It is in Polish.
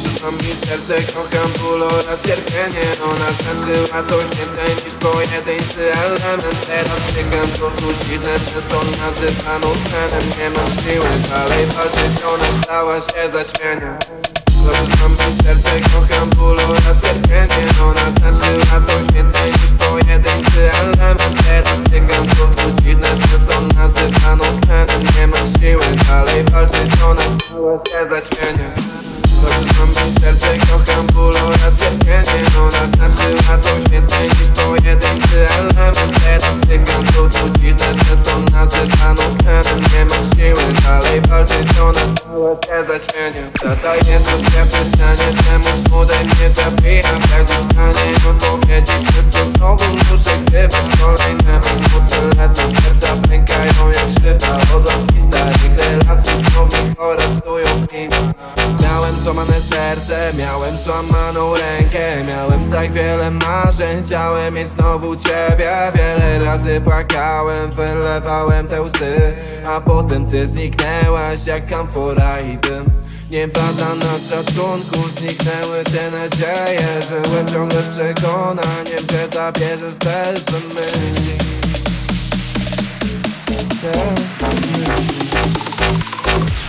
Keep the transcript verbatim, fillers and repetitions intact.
Towarzyszyło mi serce, kocham ból oraz cierpienie. Ona znaczyła coś więcej niż pojedynczy element. Teraz wdycham tą truciznę, często nazywaną tlenem. Nie mam siły dalej walczyć, ona stała się zaćmieniem. Towarzyszyło mi serce, kocham ból oraz cierpienie. Ona znaczyła coś więcej niż pojedynczy element. Teraz wdycham tą truciznę, często nazywaną tlenem. Nie mam siły dalej walczyć, ona stała się zaćmieniem. Towarzyszyło mi serce, kocham ból oraz cierpienie. Ona znaczyła coś więcej niż pojedynczy element. Teraz wdycham tą truciznę, często nazywaną tlenem. Nie mam siły dalej walczyć, ona stała się zaćmieniem. Zadaję sobie pytanie, czemu smutek mnie zabija. Jak dziś na nie odpowiedzi, przez to znowu muszę grywać. Kolejne minuty lecą, serca pękają jak szczypa. Odłamki starych relacji nowych oraz psują klimat. Miałem złamane serce, miałem złamaną rękę. Miałem tak wiele marzeń, chciałem mieć znowu ciebie. Wiele razy płakałem, wylewałem te łzy, a potem ty zniknęłaś jak kamfora i dym. Nie pada na szacunku, zniknęły te nadzieje. Żyłem ciągle z przekonaniem, że zabierzesz też do myśli. Też do myśli.